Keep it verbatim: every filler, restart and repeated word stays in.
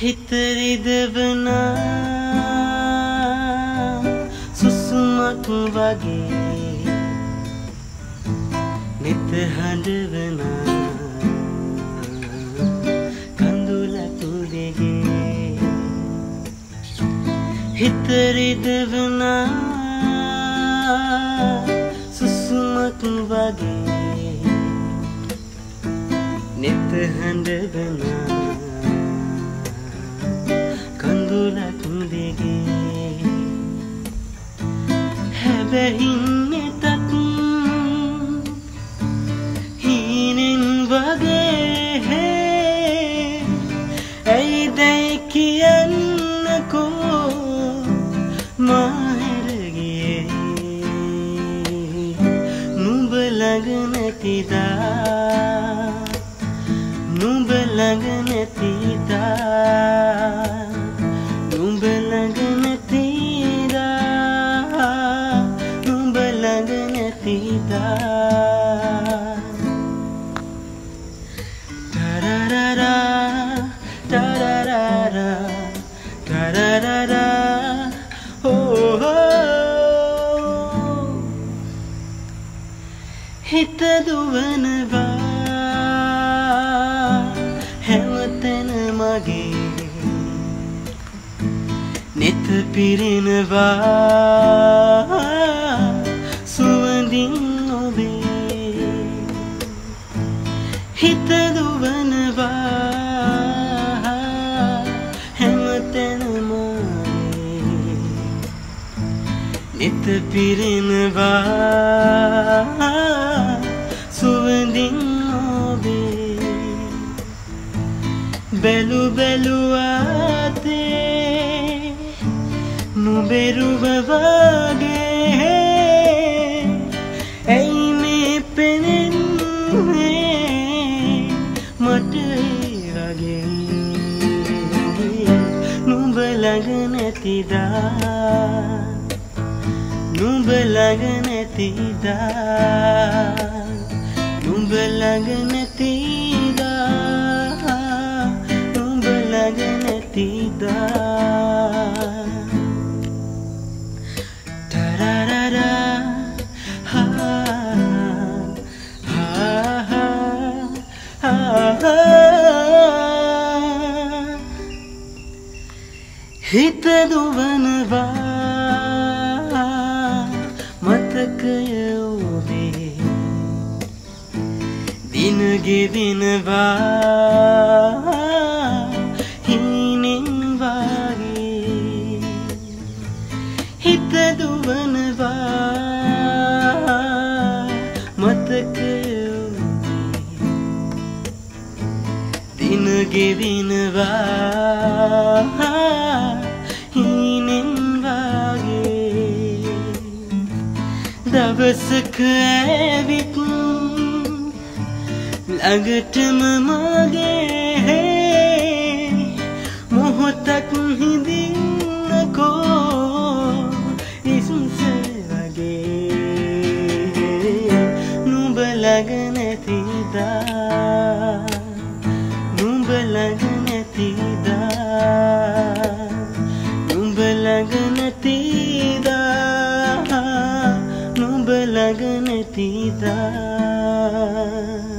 හිතරිදවනා සුසුමක් වගේ නිත හඬවනා කඳුලක් දෙගේ හිතරිදවනා සුසුමක් වගේ නිත හඬවනා කඳුලක් දෙගේ හැබැයින් එතත් හීනෙන් වගේ ඇයි දැයි කියන්නකෝ මාහැර ගියේ නුඹ ළඟ නැතිදා නුඹ ළඟ නැතිදා නුඹ ළඟ නැතිදා නුඹ ළඟ නැතිදා තරරරා තරරරා තරරරා oh හිත දුවනවා හැමතැන මගේ නිත පිරෙනවා සුවඳින් ඔබේ හිත දුවනවා හැමතැන මගේ නිත පිරෙනවා සුවඳින් ඔබේ බැලු බැලුවාතේ නුඹෙරුව වගේ ඇයි මේ පෙනෙන්නේ මට වගේ නුඹ ළඟ නැතිදා නුඹ ළඟ නැතිදා නුඹ ළඟ නැතිදා නුඹ ළඟ නැතිදා tararara ha ha ha ha හිත දුවනවා මතකය ඔබේ දින ගෙවෙනවා හීනෙන් වගේ හිත දුවනවා මතකය දින ගෙවෙනවා හීනෙන් වගේ දවසක ඇවිත් ළඟටම මගේ මොහොතක් හිඳින්නකෝ ඉස්සේ වගේ නුඹ ළඟ නැතිදා නුඹ ළඟ නැතිදා නුඹ ළඟ නැතිදා නුඹ ළඟ නැතිදා